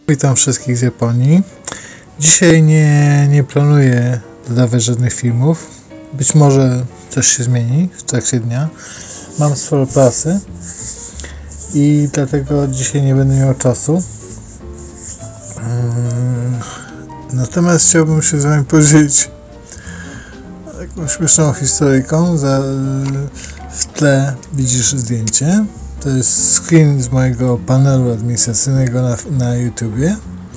Witam wszystkich z Japonii. Dzisiaj nie planuję dodawać żadnych filmów. Być może coś się zmieni w trakcie dnia. Mam sporo pracy i dlatego dzisiaj nie będę miał czasu. Natomiast chciałbym się z wami podzielić taką śmieszną historyjką. W tle widzisz zdjęcie. To jest screen z mojego panelu administracyjnego na YouTubie.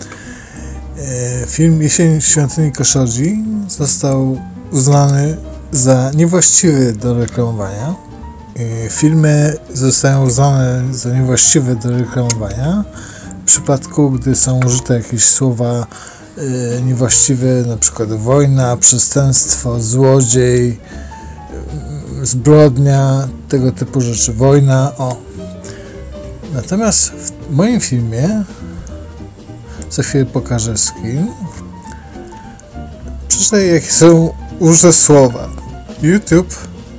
Film Jesień w świątyni Koshoji został uznany za niewłaściwy do reklamowania. Filmy zostają uznane za niewłaściwe do reklamowania w przypadku, gdy są użyte jakieś słowa niewłaściwe, na przykład wojna, przestępstwo, złodziej, zbrodnia, tego typu rzeczy, wojna, Natomiast w moim filmie, za chwilę pokażę screen, przeczytaj, jakie są użyte słowa. YouTube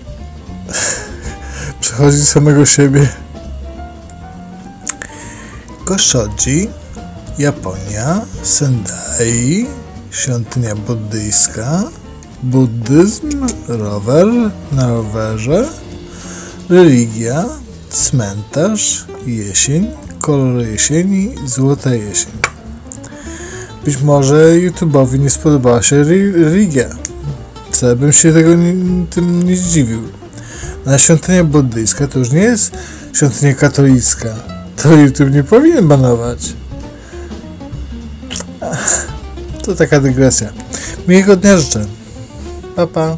przechodzi samego siebie. Koshoji, Japonia, Sendai, świątynia buddyjska, buddyzm, rower, na rowerze, religia, cmentarz, jesień, kolor jesieni, złota jesień. Być może YouTube'owi nie spodobała się religia. Co bym się tym nie zdziwił. Na świątynia buddyjska to już nie jest świątynia katolicka. To YouTube nie powinien banować. To taka dygresja. Miłego dnia życzę. Pa, pa.